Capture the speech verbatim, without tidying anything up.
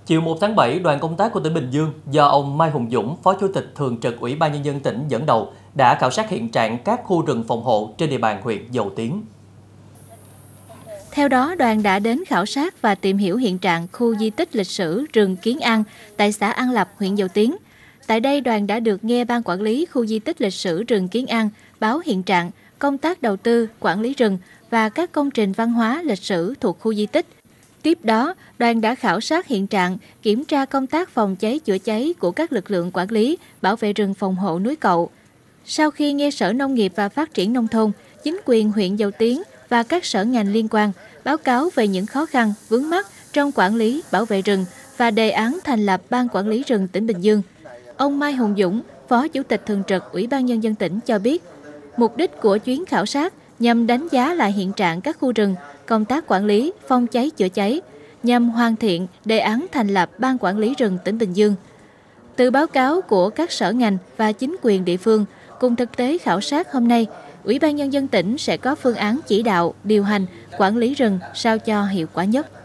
Chiều một tháng bảy, đoàn công tác của tỉnh Bình Dương do ông Mai Hùng Dũng, Phó Chủ tịch Thường trực Ủy ban Nhân dân tỉnh dẫn đầu đã khảo sát hiện trạng các khu rừng phòng hộ trên địa bàn huyện Dầu Tiếng. Theo đó, đoàn đã đến khảo sát và tìm hiểu hiện trạng khu di tích lịch sử rừng Kiến An tại xã An Lập, huyện Dầu Tiếng. Tại đây, đoàn đã được nghe Ban Quản lý khu di tích lịch sử rừng Kiến An báo hiện trạng, công tác đầu tư, quản lý rừng và các công trình văn hóa lịch sử thuộc khu di tích. Tiếp đó, đoàn đã khảo sát hiện trạng, kiểm tra công tác phòng cháy chữa cháy của các lực lượng quản lý, bảo vệ rừng phòng hộ núi Cậu. Sau khi nghe Sở Nông nghiệp và Phát triển Nông thôn, chính quyền huyện Dầu Tiếng và các sở ngành liên quan báo cáo về những khó khăn, vướng mắc trong quản lý, bảo vệ rừng và đề án thành lập Ban Quản lý rừng tỉnh Bình Dương. Ông Mai Hùng Dũng, Phó Chủ tịch Thường trực Ủy ban Nhân dân tỉnh cho biết, mục đích của chuyến khảo sát nhằm đánh giá lại hiện trạng các khu rừng, công tác quản lý, phòng cháy chữa cháy, nhằm hoàn thiện đề án thành lập Ban Quản lý rừng tỉnh Bình Dương. Từ báo cáo của các sở ngành và chính quyền địa phương, cùng thực tế khảo sát hôm nay, Ủy ban Nhân dân tỉnh sẽ có phương án chỉ đạo, điều hành, quản lý rừng sao cho hiệu quả nhất.